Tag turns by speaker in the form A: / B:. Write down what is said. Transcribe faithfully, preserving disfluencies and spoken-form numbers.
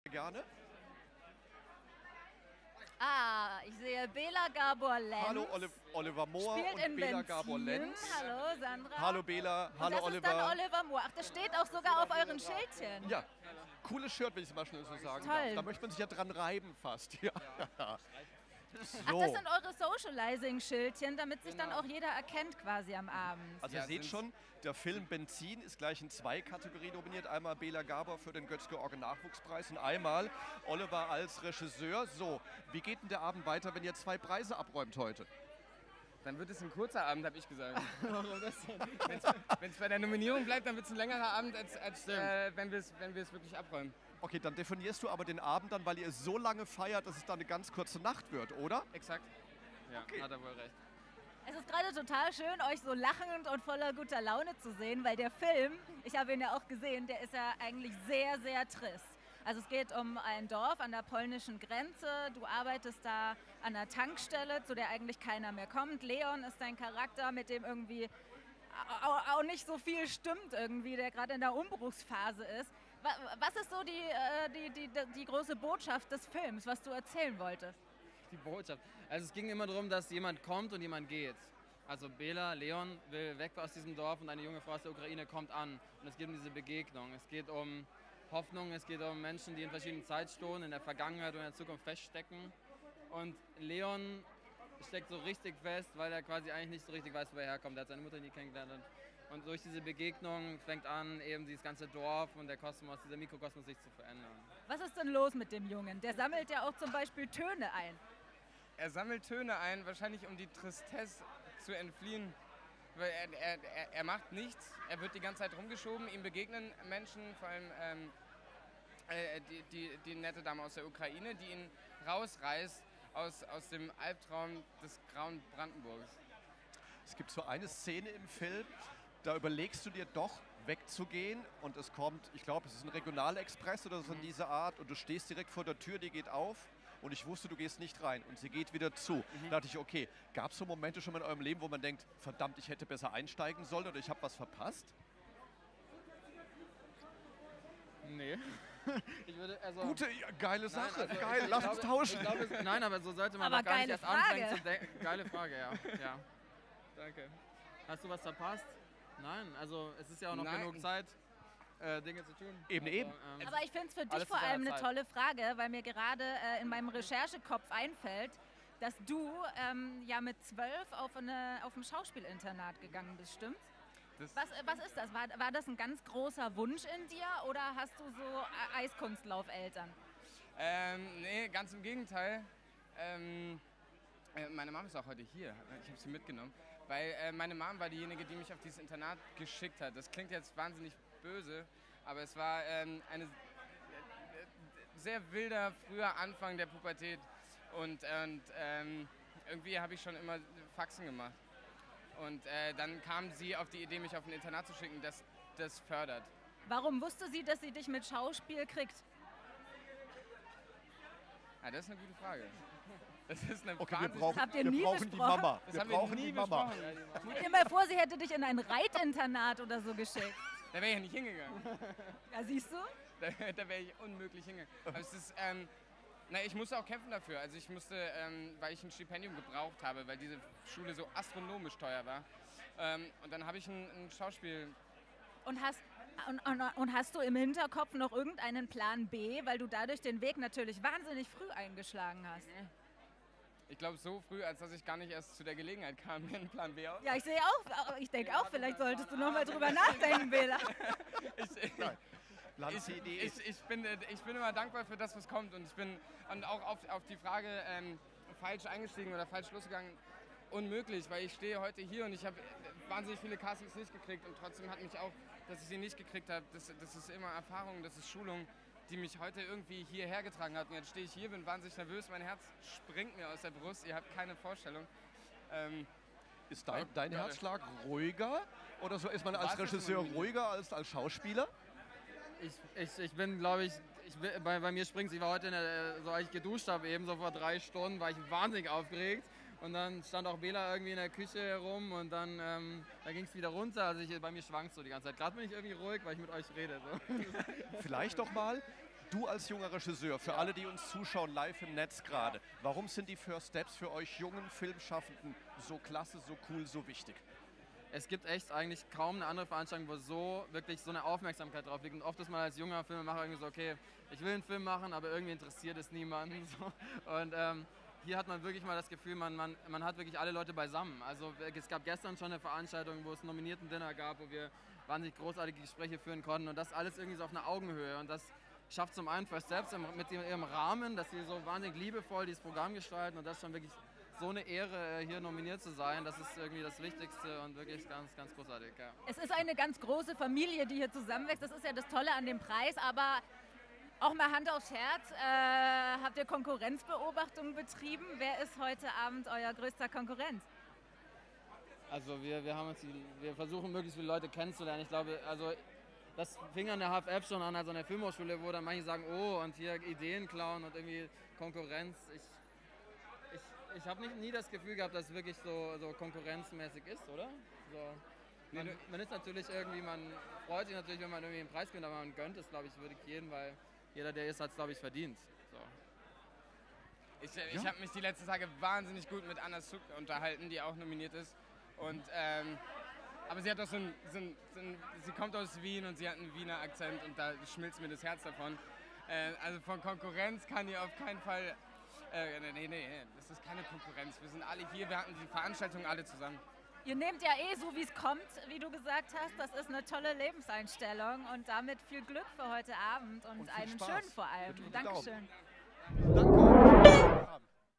A: gerne?
B: Ah, ich sehe Bela Gabor-Lenz.
A: Hallo Oli Oliver Mohr
B: Spielt
A: und
B: in
A: Bela
B: Benzin.
A: Gabor-Lenz.
B: Hallo Sandra.
A: Hallo Bela, hallo
B: das
A: Oliver.
B: Ist dann Oliver Mohr. Ach, das steht auch sogar auf euren Schildchen.
A: Ja, cooles Shirt, wenn ich es mal schnell so sagen
B: Toll.
A: darf. Da möchte man sich ja dran reiben fast. Ja. So.
B: Ach, das sind eure Socializing-Schildchen, damit sich dann auch jeder erkennt quasi am Abend.
A: Also ihr seht schon, der Film Benzin ist gleich in zwei Kategorien nominiert. Einmal Bela Gabor für den Götz-George-Nachwuchspreis und einmal Oliver als Regisseur. So, wie geht denn der Abend weiter, wenn ihr zwei Preise abräumt heute?
C: Dann wird es ein kurzer Abend, habe ich gesagt. Wenn es bei der Nominierung bleibt, dann wird es ein längerer Abend, als, als äh, wenn wir es wenn wir es wirklich abräumen.
A: Okay, dann definierst du aber den Abend dann, weil ihr so lange feiert, dass es dann eine ganz kurze Nacht wird, oder?
C: Exakt. Ja,
A: Okay.
C: hat er wohl recht.
B: Es ist gerade total schön, euch so lachend und voller guter Laune zu sehen, weil der Film, ich habe ihn ja auch gesehen, der ist ja eigentlich sehr, sehr trist. Also es geht um ein Dorf an der polnischen Grenze. Du arbeitest da an der Tankstelle, zu der eigentlich keiner mehr kommt. Leon ist dein Charakter, mit dem irgendwie auch, auch nicht so viel stimmt irgendwie, der gerade in der Umbruchsphase ist. Was ist so die, die, die, die, die große Botschaft des Films, was du erzählen wolltest?
C: Die Botschaft. Also es ging immer darum, dass jemand kommt und jemand geht. Also Bela, Leon will weg aus diesem Dorf und eine junge Frau aus der Ukraine kommt an. Und es geht um diese Begegnung. Es geht um Hoffnung, es geht um Menschen, die in verschiedenen Zeitstunden, in der Vergangenheit und in der Zukunft feststecken. Und Leon steckt so richtig fest, weil er quasi eigentlich nicht so richtig weiß, wo er herkommt. Er hat seine Mutter nie kennengelernt. Und durch diese Begegnung fängt an, eben dieses ganze Dorf und der Kosmos, dieser Mikrokosmos sich zu verändern.
B: Was ist denn los mit dem Jungen? Der sammelt ja auch zum Beispiel Töne ein.
C: Er sammelt Töne ein, wahrscheinlich um die Tristesse zu entfliehen. Weil er, er, er, er macht nichts, er wird die ganze Zeit rumgeschoben, ihm begegnen Menschen, vor allem ähm, äh, die, die, die nette Dame aus der Ukraine, die ihn rausreißt aus, aus dem Albtraum des grauen Brandenburgs.
A: Es gibt so eine Szene im Film, da überlegst du dir doch wegzugehen und es kommt, ich glaube, es ist ein Regionalexpress oder so in dieser Art und du stehst direkt vor der Tür, die geht auf und ich wusste, du gehst nicht rein und sie geht wieder zu. Da dachte ich, okay, gab es so Momente schon mal in eurem Leben, wo man denkt, verdammt, ich hätte besser einsteigen sollen oder ich habe was verpasst?
C: Nee. Ich würde, also
A: Gute, ja, geile Sache,
C: Nein, also
A: geil,
C: ich
A: lass
C: glaube,
A: uns tauschen.
C: Ich glaube, nein, aber so sollte man
B: Aber
C: doch gar nicht
B: geile
C: erst anfangen
B: Frage.
C: zu denken. Geile Frage, ja. ja. Danke. Hast du was verpasst? Nein, also es ist ja auch noch Nein. genug Zeit, äh, Dinge zu tun.
A: Eben,
C: also,
A: eben.
C: Ähm,
B: Aber ich finde es für dich
C: Alles
B: vor
C: zu seiner
B: allem eine
C: Zeit.
B: tolle Frage, weil mir gerade äh, in meinem Recherchekopf einfällt, dass du ähm, ja mit zwölf auf, eine, auf ein Schauspielinternat gegangen bist, stimmt's?
C: das,
B: Was, äh, was ist das? War, war das ein ganz großer Wunsch in dir oder hast du so äh, Eiskunstlauf-Eltern?
C: ähm, nee, ganz im Gegenteil. Ähm, äh, meine Mom ist auch heute hier. Ich habe sie mitgenommen. Weil äh, meine Mom war diejenige, die mich auf dieses Internat geschickt hat. Das klingt jetzt wahnsinnig böse, aber es war ähm, ein äh, sehr wilder, früher Anfang der Pubertät. Und, und ähm, irgendwie habe ich schon immer Faxen gemacht. Und äh, dann kam sie auf die Idee, mich auf ein Internat zu schicken, das das fördert.
B: Warum wusste sie, dass sie dich mit Schauspiel kriegt?
C: Ja, das ist eine gute Frage. Das ist eine
A: Okay, wir
C: wahnsinnig-
A: brauchen,
B: Habt ihr
A: wir
B: nie
A: brauchen die
B: besprochen?
A: Mama.
C: Das
A: Wir
C: haben
A: brauchen
C: wir nie
A: die Mama.
C: besprochen.
B: Stell dir mal vor, sie hätte dich in ein Reitinternat oder so geschickt.
C: Da wäre ich ja nicht hingegangen.
B: Ja, siehst du?
C: Da, da wäre ich unmöglich hingegangen. Aber es ist, ähm, na, ich musste auch kämpfen dafür. Also ich musste, ähm, weil ich ein Stipendium gebraucht habe, weil diese Schule so astronomisch teuer war. Ähm, und dann habe ich ein, ein Schauspiel...
B: Und hast, und, und, und hast du im Hinterkopf noch irgendeinen Plan B, weil du dadurch den Weg natürlich wahnsinnig früh eingeschlagen hast?
C: Ich glaube, so früh, als dass ich gar nicht erst zu der Gelegenheit kam, mir einen Plan B aus.
B: Ja, ich sehe auch, ich denke auch, vielleicht solltest du noch mal drüber nachdenken, Bela.
C: Ich, ich,
A: Landesidee
C: ich, ich, bin, ich bin immer dankbar für das, was kommt. Und ich bin und auch auf, auf die Frage ähm, falsch eingestiegen oder falsch losgegangen. Unmöglich, weil ich stehe heute hier und ich habe wahnsinnig viele Castings nicht gekriegt und trotzdem hat mich auch, dass ich sie nicht gekriegt habe, das, das ist immer Erfahrung, das ist Schulung, die mich heute irgendwie hierher getragen hat. Und jetzt stehe ich hier, bin wahnsinnig nervös, mein Herz springt mir aus der Brust, ihr habt keine Vorstellung. Ähm,
A: Ist dein, dein Herzschlag ruhiger oder so ist man als
C: Was ist
A: Regisseur
C: man-
A: ruhiger als als Schauspieler?
C: Ich, ich, ich bin, glaube ich, ich bin, bei, bei mir springt ich war heute, in der, so als ich geduscht habe, eben so vor drei Stunden, war ich wahnsinnig aufgeregt. Und dann stand auch Bela irgendwie in der Küche herum und dann, ähm, dann ging es wieder runter. Also ich, bei mir schwankt so die ganze Zeit. Gerade bin ich irgendwie ruhig, weil ich mit euch rede. So.
A: Vielleicht doch mal Du als junger Regisseur, für alle, die uns zuschauen, live im Netz gerade, warum sind die First Steps für euch jungen Filmschaffenden so klasse, so cool, so wichtig?
C: Es gibt echt eigentlich kaum eine andere Veranstaltung, wo so wirklich so eine Aufmerksamkeit drauf liegt. Und oft ist man als junger Filmemacher irgendwie so, okay, ich will einen Film machen, aber irgendwie interessiert es niemanden. So. Und ähm, hier hat man wirklich mal das Gefühl, man, man, man hat wirklich alle Leute beisammen. Also es gab gestern schon eine Veranstaltung, wo es einen Nominierten-Dinner gab, wo wir wahnsinnig großartige Gespräche führen konnten. Und das alles irgendwie so auf einer Augenhöhe. Und das schafft zum einen First Steps mit ihrem Rahmen, dass sie so wahnsinnig liebevoll dieses Programm gestalten. Und das ist schon wirklich so eine Ehre, hier nominiert zu sein. Das ist irgendwie das Wichtigste und wirklich ganz, ganz großartig. Ja.
B: Es ist eine ganz große Familie, die hier zusammenwächst. Das ist ja das Tolle an dem Preis. Aber auch mal Hand aufs Herz, äh, habt ihr Konkurrenzbeobachtungen betrieben? Wer ist heute Abend euer größter Konkurrent?
C: Also wir, wir, haben uns die, wir versuchen möglichst viele Leute kennenzulernen. Ich glaube, also das fing an der H F F schon an, also an der Filmhochschule, wo dann manche sagen, oh, und hier Ideen klauen und irgendwie Konkurrenz. Ich, ich, ich habe nie das Gefühl gehabt, dass es wirklich so, so konkurrenzmäßig ist, oder? So, man, man ist natürlich irgendwie, man freut sich natürlich, wenn man irgendwie einen Preis gewinnt, aber man gönnt es, glaube ich, wirklich jedem, weil jeder, der ist, hat es, glaube ich, verdient. So.
D: Ich, ich ja. habe mich die letzten Tage wahnsinnig gut mit Anna Suk unterhalten, die auch nominiert ist. Und, ähm, aber sie hat auch so ein, so, ein, so ein, sie kommt aus Wien und sie hat einen Wiener Akzent und da schmilzt mir das Herz davon. Äh, also von Konkurrenz kann die auf keinen Fall, äh, nee, nee, nee, das ist keine Konkurrenz. Wir sind alle hier, wir hatten die Veranstaltung alle zusammen.
B: Ihr nehmt ja eh so, wie es kommt, wie du gesagt hast. Das ist eine tolle Lebenseinstellung und damit viel Glück für heute Abend und, und einen
A: Spaß.
B: schönen vor allem. Dankeschön.
A: Danke.